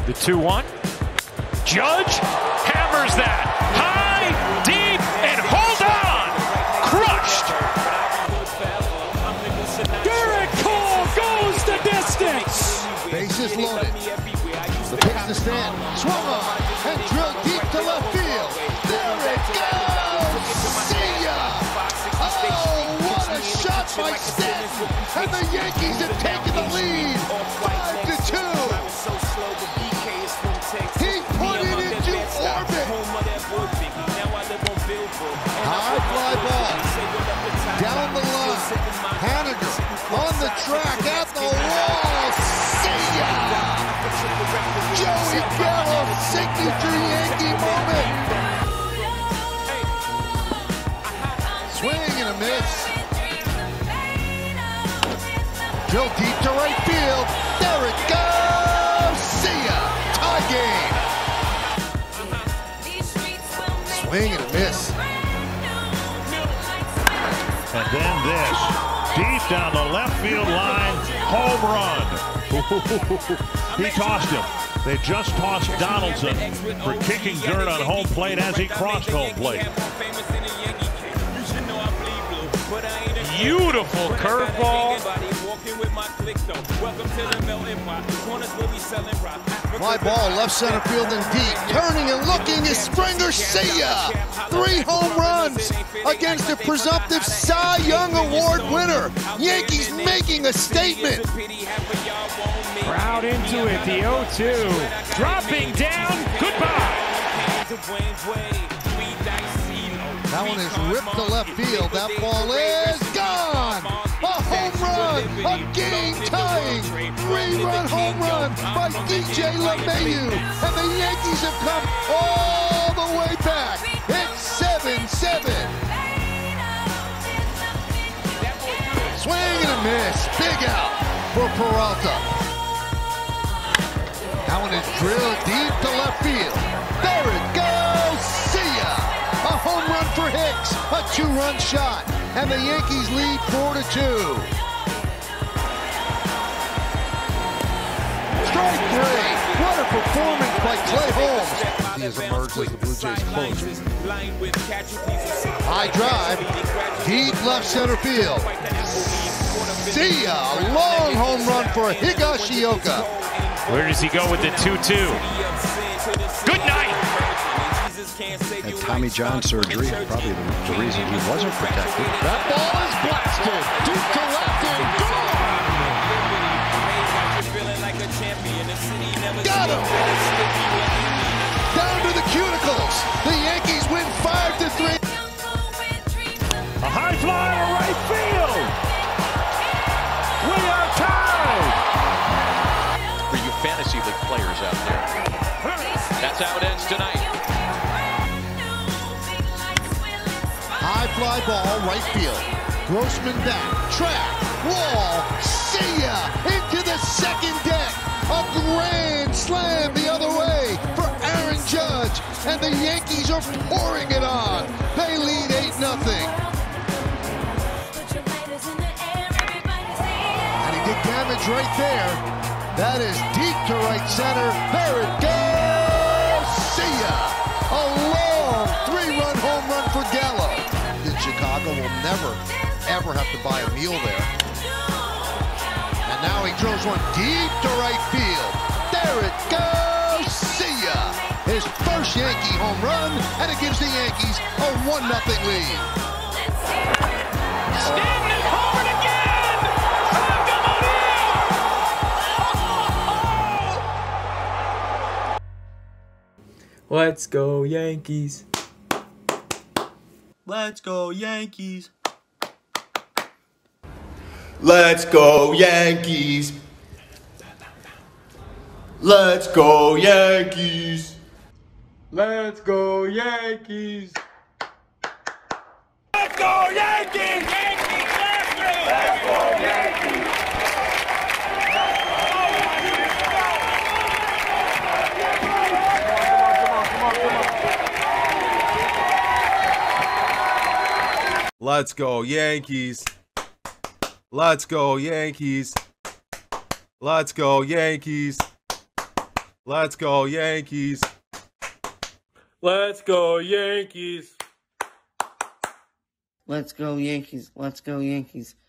The 2-1. Judge hammers that. High, deep, and hold on. Crushed. Gerrit Cole goes the distance. Bases loaded. The pitch to stand. Swung on and drilled deep to left field. There it goes. See ya. Oh, what a shot by Stanton. And the Yankees have taken the lead. 5-2. He put it into orbit. High fly ball. Down the line. Haniger on the track at the wall. See ya! Joey Gallo, signature Yankee moment. Swing and a miss. Drill deep to right field. There it goes. See ya! Tie game. Swing and a miss. And then this, deep down the left field line, home run. He tossed him. They just tossed Donaldson for kicking dirt on home plate as he crossed home plate. Beautiful curveball. Fly ball left center field and deep. Turning and looking is Springer. See ya! 3 home runs against the presumptive Cy Young Award winner. Yankees making a statement. Crowd into it. The 0-2. Dropping down. Goodbye. That one is ripped to left field. That ball is gone. A home run, a game-tying 3-run home run by DJ LeMahieu. And the Yankees have come all the way back. It's 7-7. Swing and a miss. Big out for Peralta. That one is drilled deep to left field. There it goes. See ya. A home run for Hicks, a 2-run shot, and the Yankees lead 4-2. Strike 3. What a performance by Clay Holmes. He has emerged as the Blue Jays closer. High drive, deep left center field. See ya. A long home run for Higashioka. Where does he go with the 2-2? Good night. Had Tommy John surgery, probably the reason he wasn't protected. That ball is blasted. Deep to left and gone. Got him. Down to the cuticles. The Yankees win 5-3. A high fly to right field. We are tied. For you fantasy league players out there, that's how it ends tonight. High fly ball, right field. Grossman back, track, wall, see ya! Into the second deck. A grand slam the other way for Aaron Judge. And the Yankees are pouring it on. They lead 8-0. And he did damage right there. That is deep to right center. There it goes! See ya! A long 3-run home run for Gallo. Chicago will never, ever have to buy a meal there. And now he throws one deep to right field. There it goes. See ya. His first Yankee home run, and it gives the Yankees a 1-0 lead. Stanton homered again. Let's go Yankees. Let's go Yankees. Let's go Yankees. Let's go Yankees. Let's go Yankees. Let's go Yankees! Yankees, let's go Yankees! Let's go Yankees. Let's go Yankees. Let's go Yankees. Let's go, Yankees. Let's go, Yankees. Let's go, Yankees. Let's go, Yankees.